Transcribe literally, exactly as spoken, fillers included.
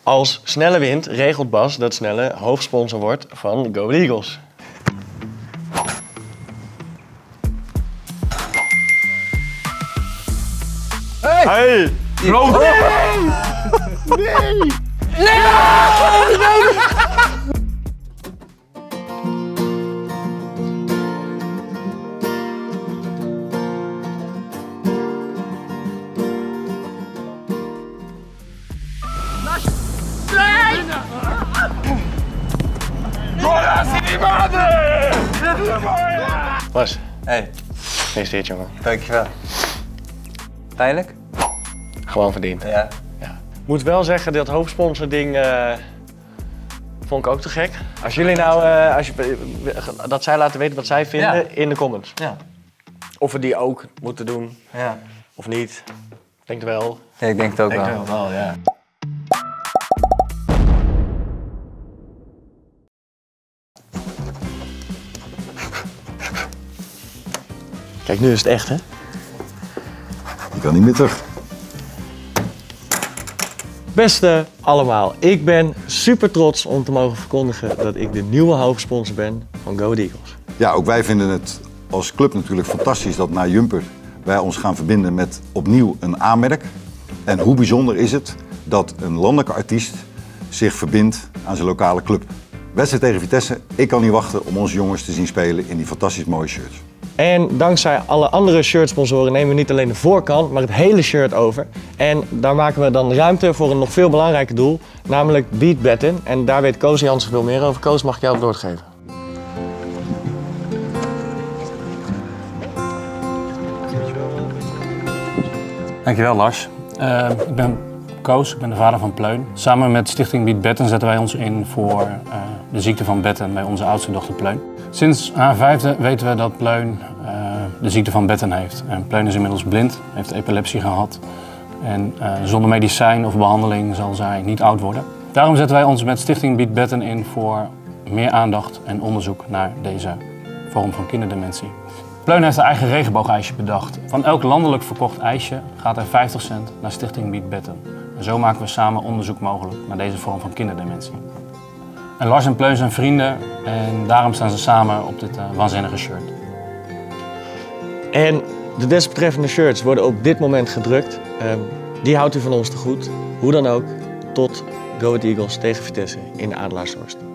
Als Snelle wint, regelt Bas dat Snelle hoofdsponsor wordt van Go Eagles. Hey! Hey! Bro! Nee! Nee! Nee! Nee! Bas, Hey, gefeliciteerd jongen. dankjewel. Pijnlijk? Gewoon verdiend. Ja. Ja. Moet wel zeggen, dat hoofdsponsor ding uh, vond ik ook te gek. Als jullie nou, uh, als je, dat zij laten weten wat zij vinden Ja. in de comments. Ja. Of we die ook moeten doen, Ja. of niet. Ik denk het wel. Ja, ik denk het ook Ik denk wel. het wel, ja. Kijk, nu is het echt, hè? Je kan niet meer terug. Beste allemaal, ik ben super trots om te mogen verkondigen dat ik de nieuwe hoofdsponsor ben van Go Eagles. Ja, ook wij vinden het als club natuurlijk fantastisch dat na Jumper wij ons gaan verbinden met opnieuw een A-merk. En hoe bijzonder is het dat een landelijke artiest zich verbindt aan zijn lokale club. Wedstrijd tegen Vitesse, ik kan niet wachten om onze jongens te zien spelen in die fantastisch mooie shirts. En dankzij alle andere shirtsponsoren nemen we niet alleen de voorkant, maar het hele shirt over. En daar maken we dan ruimte voor een nog veel belangrijker doel, namelijk Beat Betten. En daar weet Koos Jansen veel meer over. Koos, mag ik jou het woord geven? Dankjewel Lars. Uh, ik ben Koos, ik ben de vader van Pleun. Samen met Stichting Beat Betten zetten wij ons in voor uh, de ziekte van Betten bij onze oudste dochter Pleun. Sinds haar vijfde weten we dat Pleun uh, de ziekte van Betten heeft. En Pleun is inmiddels blind, heeft epilepsie gehad. En uh, zonder medicijn of behandeling zal zij niet oud worden. Daarom zetten wij ons met Stichting Beat Betten in voor meer aandacht en onderzoek naar deze vorm van kinderdementie. Pleun heeft haar eigen regenboogijsje bedacht. Van elk landelijk verkocht ijsje gaat er vijftig cent naar Stichting Beat Betten. En zo maken we samen onderzoek mogelijk naar deze vorm van kinderdementie. En Lars en Pleun zijn vrienden en daarom staan ze samen op dit uh, waanzinnige shirt. En de desbetreffende shirts worden op dit moment gedrukt. Um, die houdt u van ons te goed. Hoe dan ook, tot Go Eagles tegen Vitesse in de Adelaarshorst.